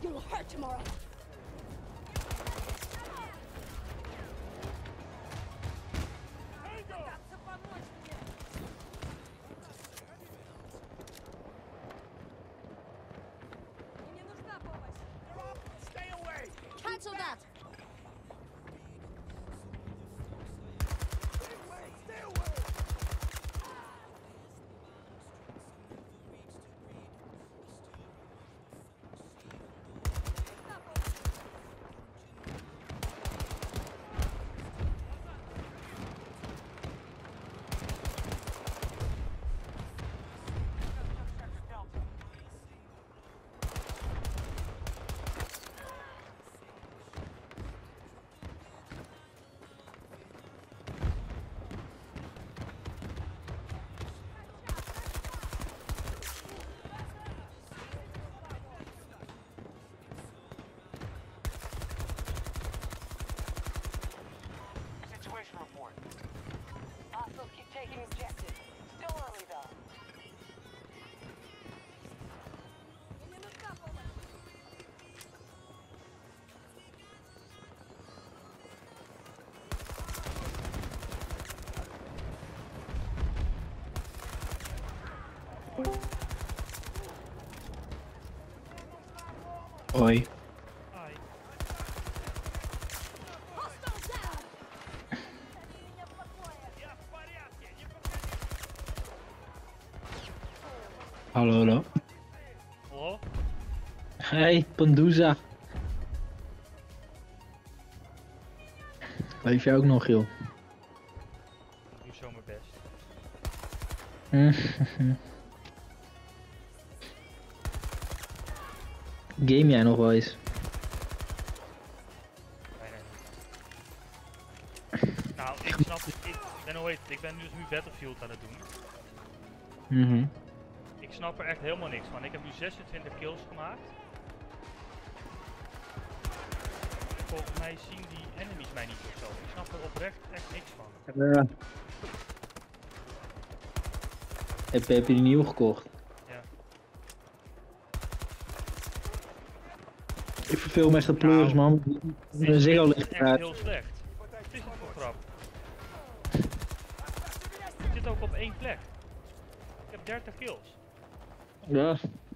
You'll hurt tomorrow. Cancel that. Situation report. Hostiles keep taking objectives. Still early though. Hoi. Hallo, hallo. Hallo? Hey, Panduza. Leef jij ook nog, joh? Ik doe zo mijn best. Game jij nog wel eens? Bijna niet. Nou, ik snap het. Ik ben dus nu Battlefield aan het doen. Ik snap er echt helemaal niks van. Ik heb nu 26 kills gemaakt. Volgens mij zien die enemies mij niet of zo. Ik snap er oprecht echt niks van. Heb je die nieuwe gekocht? Ja. Ik verveel me echt de pleuris, man. De Ziggo Dit is ligt echt eruit. heel slecht. Wat is het voor grap? Ik zit ook op één plek. Ik heb 30 kills. Ja.